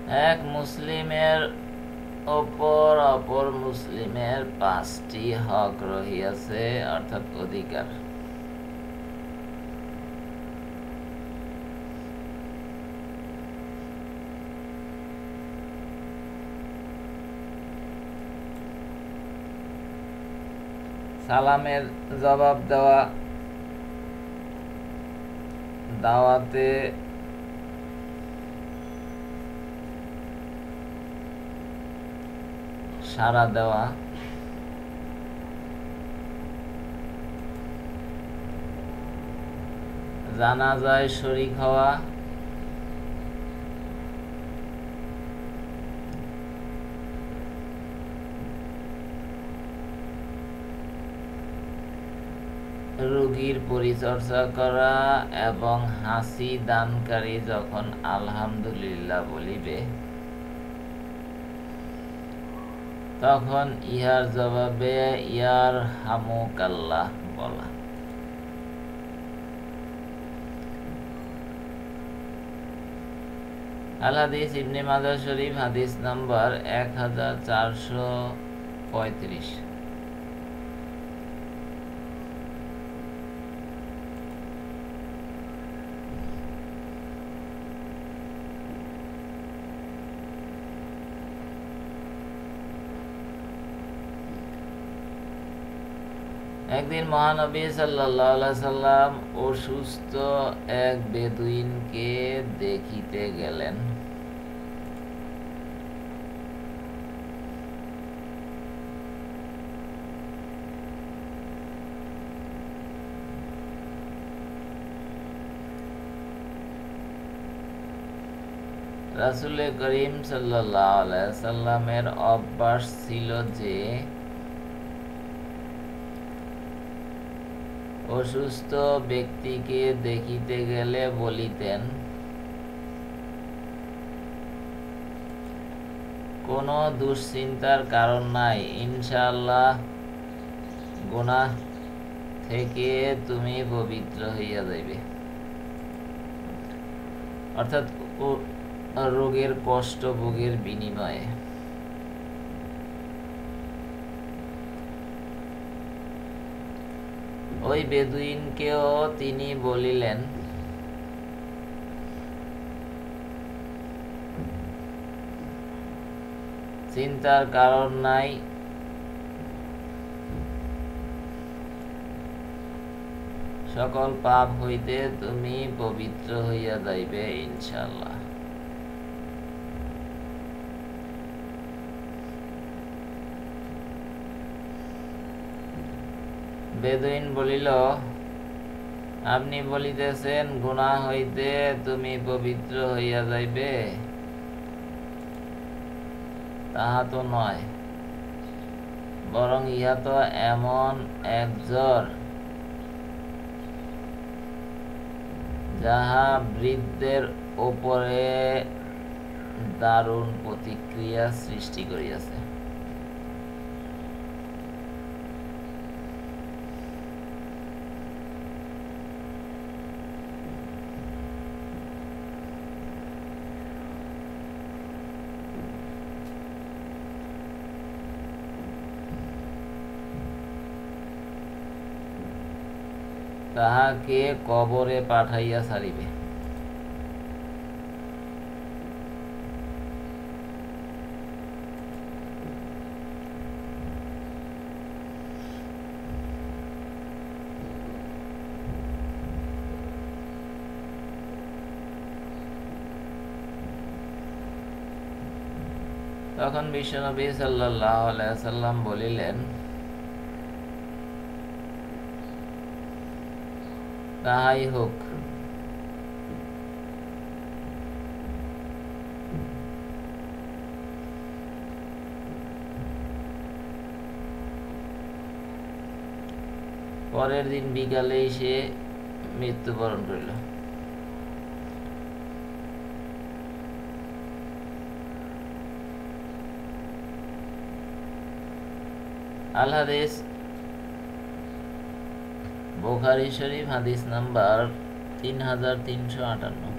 এক মুসলিমের ওপর অপর মুসলিমের 5টি হক রহিয়াছে, অর্থাৎ অধিকার। সালামের জবাব দেওয়া, দাওয়াতে সাড়া দেওয়া, জানাজায় শরীক হওয়া, রোগীর পরিচর্যা করা এবং হাসি দানকারী যখন আলহামদুলিল্লাহ বলিবে তখন ইহার জবাবে ইয়ার হামুকাল্লাহ বলা। আল হাদিস ইবনে মাজাহ শরীফ, হাদিস নাম্বার 1435। একদিন মহানবী সাল্লাল্লাহু আলাইহি সাল্লাম অসুস্থ এক বেদুইনকে দেখিতে গেলেন। রাসূল করিম সাল্লাল্লাহু আলাইহি সাল্লামের অভ্যাস ছিল যে অসুস্থ ব্যক্তিকে দেখিতে গেলে বলিতেন, কোনো দুশ্চিন্তার কারণ নাই, ইনশাআল্লাহ গুনাহ থেকে তুমি পবিত্র হইয়া যাইবে। অর্থাৎ রোগের কষ্ট ভোগের বিনিময়ে। ওই বেদুইনকেও তিনি বলিলেন, চিন্তার কারণ নাই, সকল পাপ হইতে তুমি পবিত্র হইয়া যাইবে ইনশাআল্লাহ। বেদুইন বলিল, আপনি বলিতেছেন গুনাহ হইতে তুমি পবিত্র হইয়া যাইবে? তাহা তো নয়, বরং ইহা তো এমন এক জ্বর যাহা বৃদ্ধের উপরে দারুণ প্রতিক্রিয়া সৃষ্টি করিয়াছে। তাহাকে কবরে পাঠাইয়া ছাড়িবে। তখন বিশ্বনবী সাল্লাল্লাহু আলাইহি ওয়াসাল্লাম বলিলেন, তাহাই হোক। পরের দিন বিকালেই সে মৃত্যুবরণ করিল। আল হাদিস বুখারী শরীফ, হাদিস নাম্বার 3358।